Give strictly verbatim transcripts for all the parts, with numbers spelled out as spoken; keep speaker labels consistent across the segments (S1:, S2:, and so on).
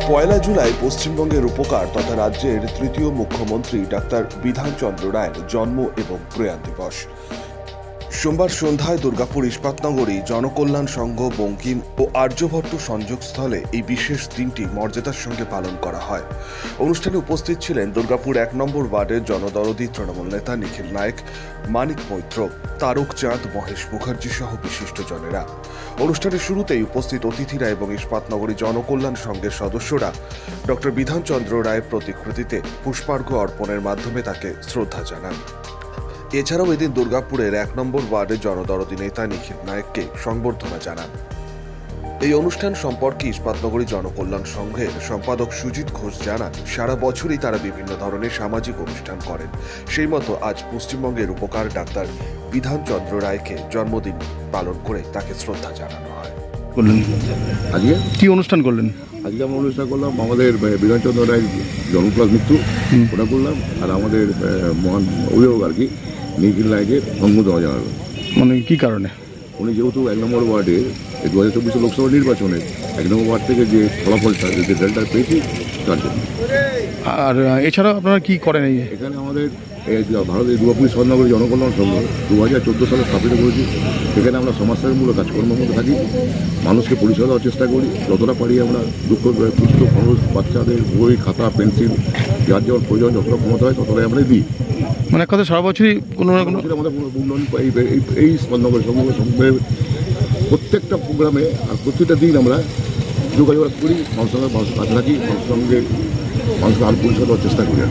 S1: পয়লা জুলাই পশ্চিমবঙ্গের রূপকার তথা রাজ্যের তৃতীয় মুখ্যমন্ত্রী ডাক্তার বিধানচন্দ্র রায়ের জন্ম এবং প্রয়াণ দিবস। সোমবার সন্ধ্যায় দুর্গাপুর ইস্পাতনগরী জনকল্যাণ সংঘ বঙ্কিম ও আর্যভট্ট সংযোগস্থলে এই বিশেষ দিনটি মর্যাদার সঙ্গে পালন করা হয়। অনুষ্ঠানে উপস্থিত ছিলেন দুর্গাপুর এক নম্বর ওয়ার্ডের জনদরদী তৃণমূল নেতা নিখিল নায়েক, মানিক মৈত্র, তারক চাঁদ, মহেশ মুখার্জি সহ বিশিষ্টজনেরা। অনুষ্ঠানের শুরুতেই উপস্থিত অতিথিরা এবং ইস্পাতনগরী জনকল্যাণ সংঘের সদস্যরা ডক্টর বিধানচন্দ্র রায়ের প্রতিকৃতিতে পুষ্পার্ঘ্য অর্পণের মাধ্যমে তাকে শ্রদ্ধা জানান। এছাড়াও এদিন দুর্গাপুরের এক নম্বর ওয়ার্ডের জনদরদী নেতা নিখিল নায়েককে সংবর্ধনা জানান। এই অনুষ্ঠান সম্পর্কে ইস্পাতনগরী জনকল্যাণ সংঘের সম্পাদক সুজিত ঘোষ জানান, সারা বছরই তারা বিভিন্ন ধরনের সামাজিক অনুষ্ঠান করেন। সেই মতো আজ পশ্চিমবঙ্গের উপকার ডাক্তার বিধানচন্দ্র রায়কে জন্মদিন পালন করে তাকে শ্রদ্ধা জানানো হয়।
S2: আজকে
S3: কি অনুষ্ঠান করলেন?
S2: আজকে আমরা অনুষ্ঠান করলাম আমাদের বিধানচন্দ্র রায়ের জন্মক্লাস মৃত্যু ওটা করলাম, আর আমাদের মহান অভিভাবক আর কি নিখিল নায়কের সংবর্ধনা জানালো।
S3: মানে কি কারণে?
S2: উনি যেহেতু এক নম্বর ওয়ার্ডে দু হাজার চব্বিশে লোকসভা নির্বাচনে এক নম্বর ওয়ার্ড থেকে যে ফলাফলটা যে রেজাল্টটা পেয়েছি তার জন্য।
S3: আর এছাড়াও আপনারা কি করেন?
S2: এখানে আমাদের ভারতের দুর্গাপুর ইস্পাতনগরী জনকল্যাণ সংঘ দু হাজার চোদ্দো সালে স্থাপিত করেছি। সেখানে আমরা সমাজসেবামূলক কাজকর্মের মধ্যে থাকি, মানুষকে পরিষেবা দেওয়ার চেষ্টা করি যতটা পারি। আমরা দুঃখ পুস্তক, মানুষ, বাচ্চাদের বই, খাতা, পেন্সিল যার যেমন প্রয়োজন যতটা ক্ষমতা হয় ততটাই আমরা দিই।
S3: মানে কথা সারা বছরই কোনো না কোনো
S2: আমাদের উন্নয়ন এই ইস্পাতনগরী সংঘের প্রত্যেকটা প্রোগ্রামে আর প্রত্যেকটা দিন আমরা যোগাযোগ করি, মানুষের সঙ্গে মানুষের কাছে থাকি, মানুষের সঙ্গে মানুষকে আরো পরিষেবা দেওয়ার চেষ্টা করি।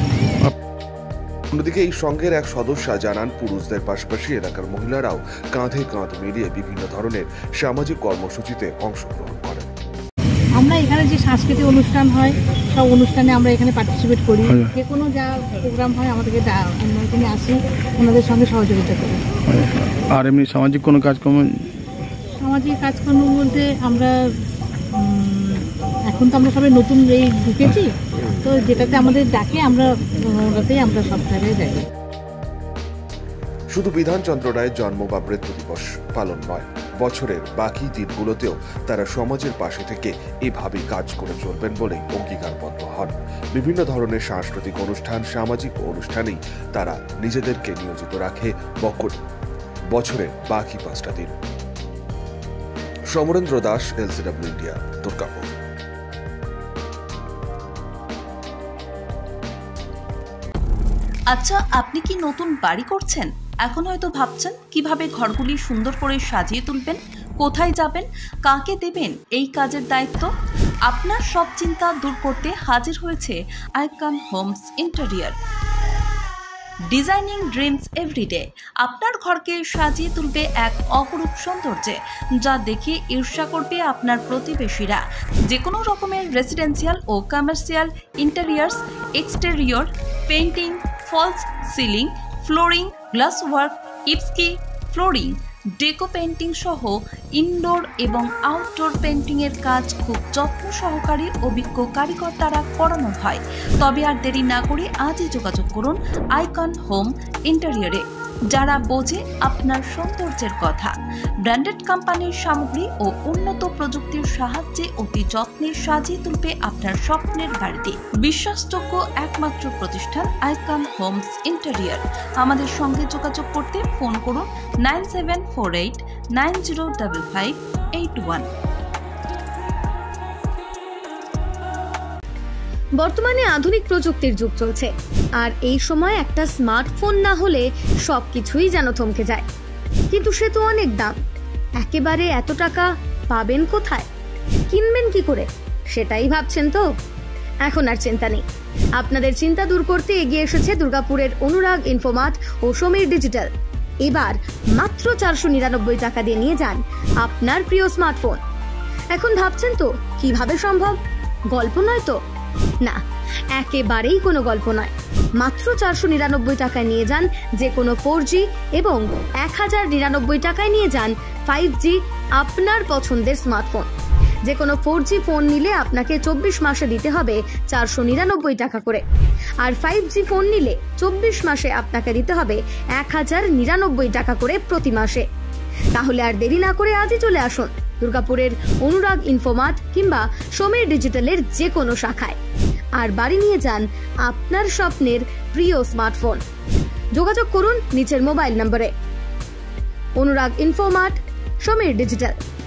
S1: অন্যদিকে এই সংঘের এক সদস্য জানান, পুরুষদের পাশাপাশি এলাকার মহিলারাও কাঁধে কাঁধ মিলিয়ে বিভিন্ন ধরনের সামাজিক কর্মসূচিতে অংশগ্রহণ করেন।
S4: আমরা এখানে যে সাংস্কৃতিক অনুষ্ঠান হয় সব অনুষ্ঠানে আমরা এখানে পার্টিসিপেট করি। যে কোনো যা প্রোগ্রাম হয় আমাদেরকে আমরা এখানে আসি, ওনাদের সঙ্গে সহযোগিতা করি।
S3: আর এমনি সামাজিক কোনো কাজকর্ম? সামাজিক
S4: কাজকর্মের মধ্যে আমরা এখন তো আমরা সবাই নতুন এই ঢুকেছি, তো যেটাতে আমাদের ডাকে আমরা ওটাতেই আমরা সব জায়গায় যাই।
S1: শুধু বিধানচন্দ্র রায়ের জন্ম বা মৃত্যু দিবস পালন নয়, বছরের বাকি দিনগুলোতেও তারা সমাজের পাশে থেকে এভাবেই কাজ করে চলবেন বলেই অঙ্গীকারবদ্ধ হন। বিভিন্ন ধরনের সাংস্কৃতিক অনুষ্ঠান, সামাজিক অনুষ্ঠানেই তারা নিজেদেরকে নিয়োজিত রাখে বছরের বাকি পাঁচটা দিন। Samarendra Das, LCW India, Durgapur.
S5: আচ্ছা, আপনি কি নতুন বাড়ি করছেন? এখন হয়তো ভাবছেন কিভাবে ঘরগুলি সুন্দর করে সাজিয়ে তুলবেন, কোথায় যাবেন, কাকে দেবেন এই কাজের দায়িত্ব। আপনার সব চিন্তা দূর করতে হাজির হয়েছে Icon Homes interior. Designing dreams everyday আপনার ঘরকে সাজিয়ে তুলবে এক অপরূপ সৌন্দর্যে, যা দেখে ঈর্ষা করবে আপনার প্রতিবেশীরা। যে কোনো রকমের রেসিডেন্সিয়াল ও commercial interiors, exterior, painting, false ceiling, flooring, glass work, ইপস্কি ফ্লোরিং, ডেকো পেইন্টিং সহ ইনডোর এবং আউটডোর পেইন্টিংয়ের কাজ খুব যত্ন সহকারে অভিজ্ঞ কারিগর দ্বারা করানো হয়। তবে আর দেরি না করে আজই যোগাযোগ করুন আইকন হোম ইন্টেরিয়রে, যারা বোঝে আপনার সৌন্দর্যের কথা। ব্র্যান্ডেড কোম্পানির সামগ্রী ও উন্নত প্রযুক্তির সাহায্যে অতি যত্নে সাজিয়ে তুলবে আপনার স্বপ্নের বাড়িতে। বিশ্বাসযোগ্য একমাত্র প্রতিষ্ঠান আইকন হোমস ইন্টেরিয়র। আমাদের সঙ্গে যোগাযোগ করতে ফোন করুন nine seven four eight nine zero double five eight one.
S6: বর্তমানে আধুনিক প্রযুক্তির যুগ চলছে, আর এই সময় একটা স্মার্টফোন না হলে সবকিছুই যেন থমকে যায়। কিন্তু সে তো অনেক দাম, একেবারে এত টাকা পাবেন কোথায়, কিনবেন কি করে, সেটাই ভাবছেন তো? এখন আর চিন্তা নেই, আপনাদের চিন্তা দূর করতে এগিয়ে এসেছে দুর্গাপুরের অনুরাগ ইনফোমার্ট ও সমীর ডিজিটাল। এবার মাত্র চারশো নিরানব্বই টাকা দিয়ে নিয়ে যান আপনার প্রিয় স্মার্টফোন। এখন ভাবছেন তো কিভাবে সম্ভব, গল্প নয় তো? না, একেবারেই কোনো গল্প নয়। মাত্র চারশো নিরানব্বই টাকায় নিয়ে যান যে কোনো ফোর জি এবং এক হাজার নিরানব্বই টাকায় নিয়ে যান ফাইভ জি আপনার পছন্দের স্মার্টফোন। যে কোনো ফোর জি ফোন নিলে আপনাকে চব্বিশ মাসে দিতে হবে চারশো নিরানব্বই টাকা করে, আর ফাইভ জি ফোন নিলে চব্বিশ মাসে আপনাকে দিতে হবে এক হাজার নিরানব্বই টাকা করে প্রতি মাসে। তাহলে আর দেরি না করে আজই চলে আসুন দুর্গাপুরের অনুরাগ ইনফোমার্ট কিংবা সমীর ডিজিটালের যে কোনো শাখায়, আর বাড়ি নিয়ে যান আপনার স্বপ্নের প্রিয় স্মার্টফোন। যোগাযোগ করুন নিচের মোবাইল নম্বরে। Anurag Infomart, Samir digital.